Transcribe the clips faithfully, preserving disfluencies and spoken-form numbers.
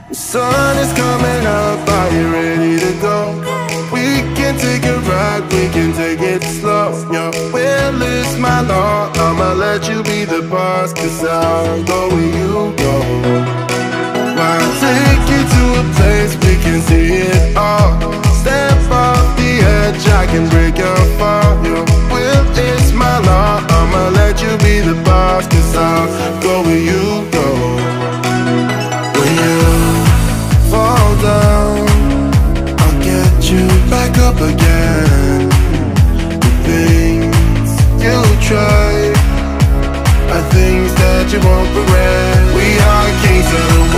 The sun is coming up, are you ready to go? We can take a ride, we can take it slow. Your will is my law, I'ma let you be the boss, cause I'll go where you go. I'll take you to a place we can see it all. Step off the edge, I can break your fall. Your will is my law, I'ma let you be the boss, cause I'll go where you go. When you fall down, I'll get you back up again. The things you try are things that you won't regret. We are kings of the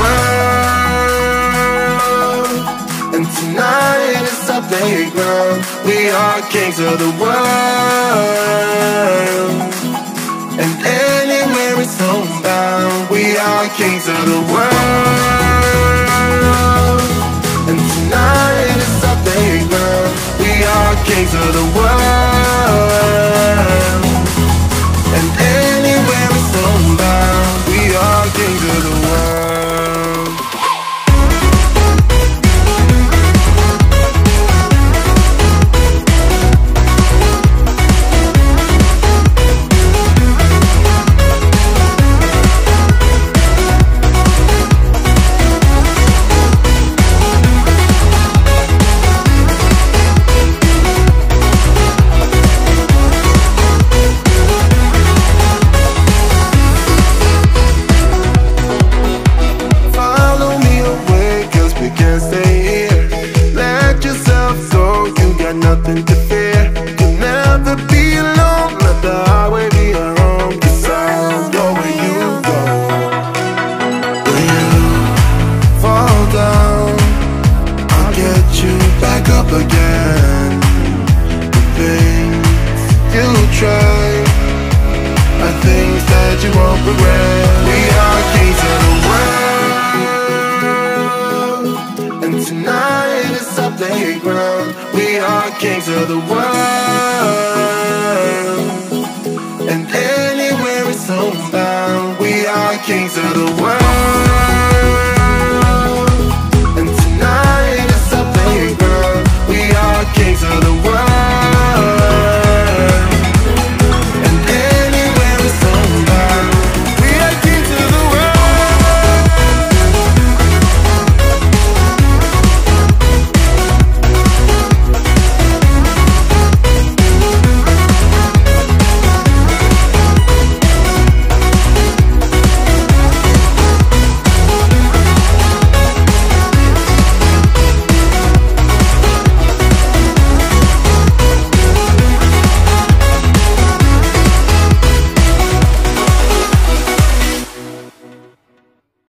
world, and tonight is our playground. We are kings of the world, and anywhere it's homebound. We are kings of the world, and tonight is our playground. We are kings of the world, and anywhere it's homebound. We are kings of the world. Nothing to fear, you'll never be alone. Let the highway be your home, cause I'll go where you go. When you fall down, I'll get you back up again. The things you try are things that you won't regret. We are kings of the world, and tonight is our playground. We are kings of the world,